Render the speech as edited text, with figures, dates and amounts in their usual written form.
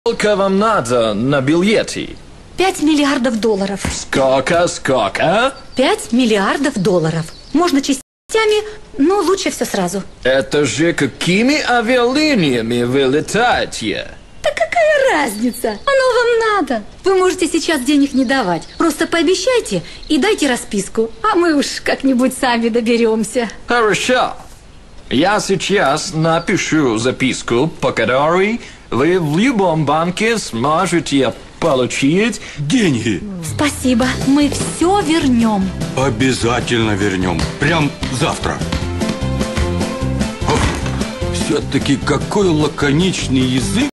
Сколько вам надо на билеты? 5 миллиардов долларов. Сколько? 5 миллиардов долларов. Можно частями, но лучше все сразу. Это же какими авиалиниями вы летаете? Да какая разница? Оно вам надо. Вы можете сейчас денег не давать. Просто пообещайте и дайте расписку. А мы уж как-нибудь сами доберемся. Хорошо. Я сейчас напишу записку, по которой вы в любом банке сможете получить деньги. Спасибо, мы все вернем. Обязательно вернем. Прям завтра. Все-таки какой лаконичный язык.